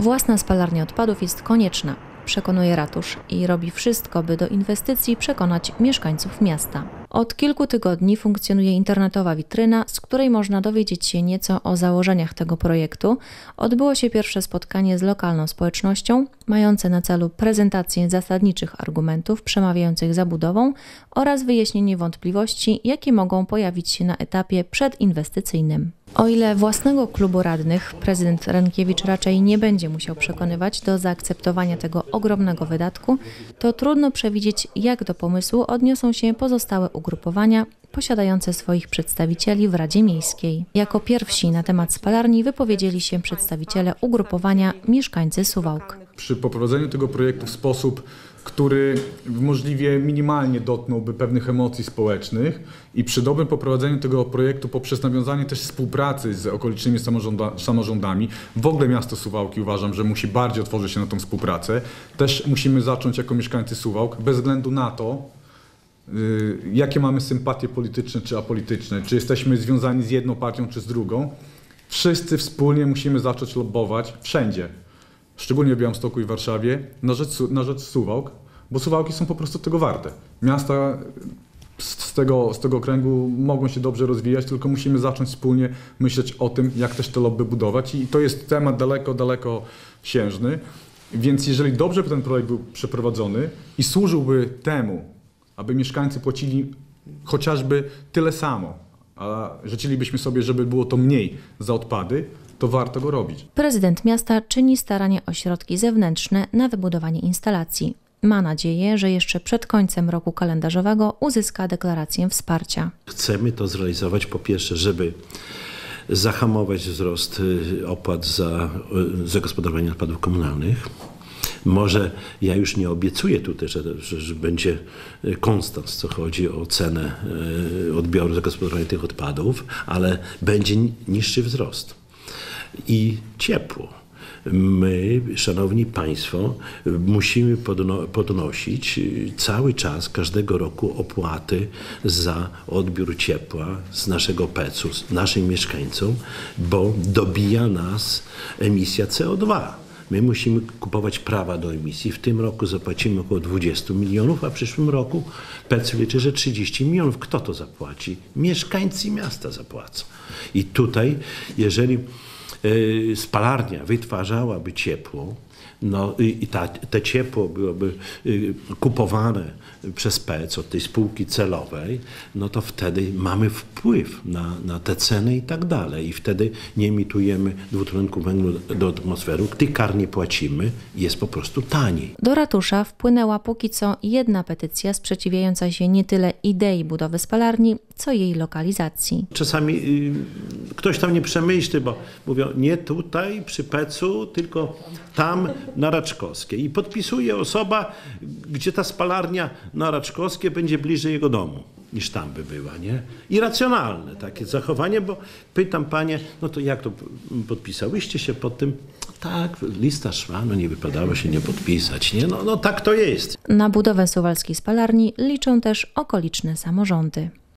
Własna spalarnia odpadów jest konieczna, przekonuje ratusz i robi wszystko, by do inwestycji przekonać mieszkańców miasta. Od kilku tygodni funkcjonuje internetowa witryna, z której można dowiedzieć się nieco o założeniach tego projektu. Odbyło się pierwsze spotkanie z lokalną społecznością, mające na celu prezentację zasadniczych argumentów przemawiających za budową oraz wyjaśnienie wątpliwości, jakie mogą pojawić się na etapie przedinwestycyjnym. O ile własnego klubu radnych prezydent Rynkiewicz raczej nie będzie musiał przekonywać do zaakceptowania tego ogromnego wydatku, to trudno przewidzieć, jak do pomysłu odniosą się pozostałe ugrupowania posiadające swoich przedstawicieli w Radzie Miejskiej. Jako pierwsi na temat spalarni wypowiedzieli się przedstawiciele ugrupowania Mieszkańcy Suwałk. Przy poprowadzeniu tego projektu w sposób, który możliwie minimalnie dotknąłby pewnych emocji społecznych i przy dobrym poprowadzeniu tego projektu poprzez nawiązanie też współpracy z okolicznymi samorządami, w ogóle miasto Suwałki uważam, że musi bardziej otworzyć się na tą współpracę. Też musimy zacząć jako mieszkańcy Suwałk, bez względu na to, jakie mamy sympatie polityczne czy apolityczne, czy jesteśmy związani z jedną partią czy z drugą, wszyscy wspólnie musimy zacząć lobbować wszędzie. Szczególnie w Białymstoku i Warszawie, na rzecz Suwałk, bo Suwałki są po prostu tego warte. Miasta z tego okręgu mogą się dobrze rozwijać, tylko musimy zacząć wspólnie myśleć o tym, jak też te lobby budować i to jest temat daleko siężny, więc jeżeli dobrze by ten projekt był przeprowadzony i służyłby temu, aby mieszkańcy płacili chociażby tyle samo, a życzylibyśmy sobie, żeby było to mniej za odpady, to warto go robić. Prezydent miasta czyni starania o środki zewnętrzne na wybudowanie instalacji. Ma nadzieję, że jeszcze przed końcem roku kalendarzowego uzyska deklarację wsparcia. Chcemy to zrealizować po pierwsze, żeby zahamować wzrost opłat za zagospodarowanie odpadów komunalnych. Może ja już nie obiecuję tutaj, że będzie konstans, co chodzi o cenę odbioru zagospodarowania tych odpadów, ale będzie niższy wzrost. I ciepło. My, szanowni państwo, musimy podnosić cały czas, każdego roku opłaty za odbiór ciepła z naszego PEC-u, naszym mieszkańcom, bo dobija nas emisja CO2. My musimy kupować prawa do emisji. W tym roku zapłacimy około 20 milionów, a w przyszłym roku PEC liczy, że 30 milionów. Kto to zapłaci? Mieszkańcy miasta zapłacą. I tutaj, jeżeli spalarnia wytwarzałaby ciepło, no i te ciepło byłoby kupowane przez PEC od tej spółki celowej, no to wtedy mamy wpływ na te ceny i tak dalej. I wtedy nie emitujemy dwutlenku węgla do atmosfery, tych kar nie płacimy, jest po prostu taniej. Do ratusza wpłynęła póki co jedna petycja sprzeciwiająca się nie tyle idei budowy spalarni, co jej lokalizacji. Czasami ktoś tam nie przemyśli, bo mówią nie tutaj przy PEC-u, tylko tam na Raczkowskiej. I podpisuje osoba, gdzie ta spalarnia na Raczkowskiej będzie bliżej jego domu niż tam by była, nie? Irracjonalne takie zachowanie, bo pytam panie, no to jak to podpisałyście się pod tym? Tak, lista szła, no nie wypadało się nie podpisać, nie? No tak to jest. Na budowę suwalskiej spalarni liczą też okoliczne samorządy.